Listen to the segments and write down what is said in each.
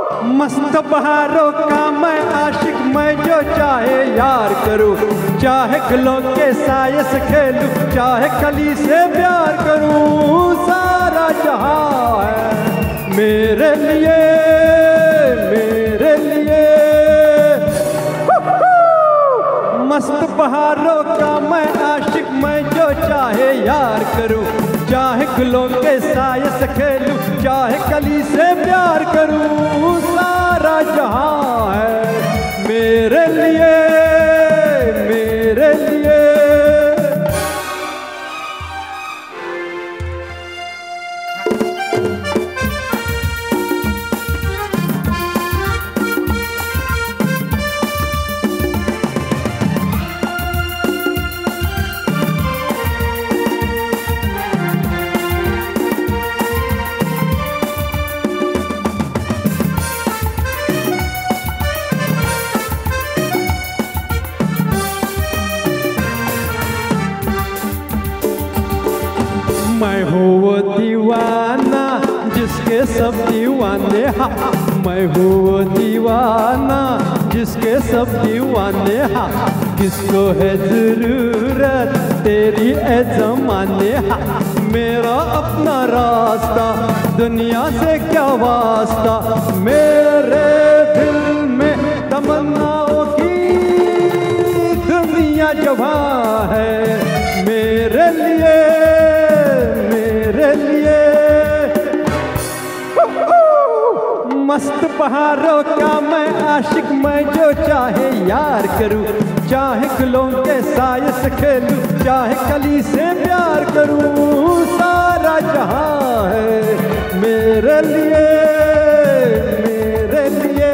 मस्त बहारों का मैं आशिक, मैं जो चाहे यार करूं, चाहे गुलों के साये से खेलूं, चाहे कली से प्यार करूं। सारा जहां है मेरे लिए, मेरे लिए। मस्त बहारों का मैं आशिक, मैं जो चाहे यार करूं, चाहे गुलों के साये से खेलूं, चाहे कली से प्यार करूं। सारा जहां है मेरे लिए, मेरे लिए। मैं हूँ वो दीवाना जिसके सब दीवाने, हाँ। मैं हूँ वो दीवाना जिसके सब दीवाने, हाँ। किसको है जरूरत तेरी ए ज़माने, हाँ। मेरा अपना रास्ता दुनिया से क्या वास्ता, मेरे दिल में तमन्नाओं की दुनिया जवां है मेरे लिए, मेरे लिए। मस्त बहारों का मैं आशिक, मैं जो चाहे यार करूं, चाहे गुलों के साये से खेलूं, चाहे कली से प्यार करूं। सारा जहां है मेरे लिए, मेरे लिए।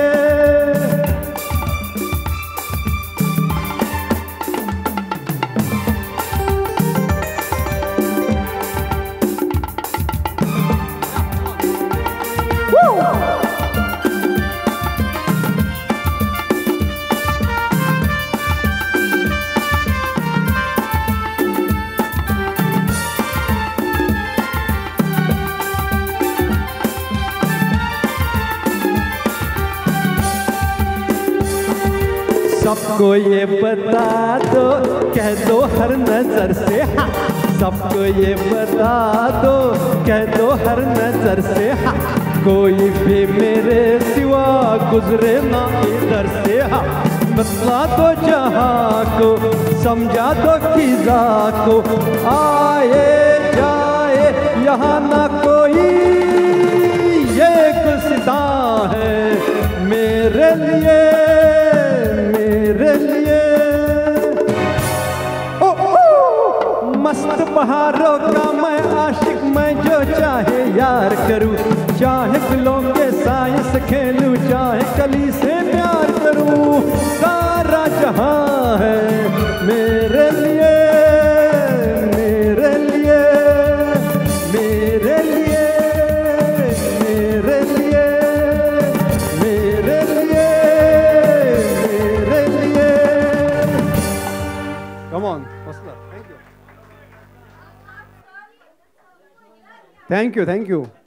सबको ये बता दो, कह दो हर नजर से, हाँ। सबको ये बता दो, कह दो हर नजर से, हाँ। कोई भी मेरे सिवा गुजरे ना इधर से, हाँ। बतला दो जहां को, समझा दो खिजा को, आए जाए यहाँ ना कोई, ये गुस्सा है मेरे लिए, मेरे लिए। मस्त बहारों का मैं आशिक, मैं जो चाहे यार करूं, चाहे गुलों के साये से खेलूं, चाहे कली से प्यार करूं। सारा जहां है मेरे लिए, मेरे लिए, मेरे लिए, मेरे लिए, मेरे लिए, मेरे लिए। Come on, thank you. Thank you, thank you.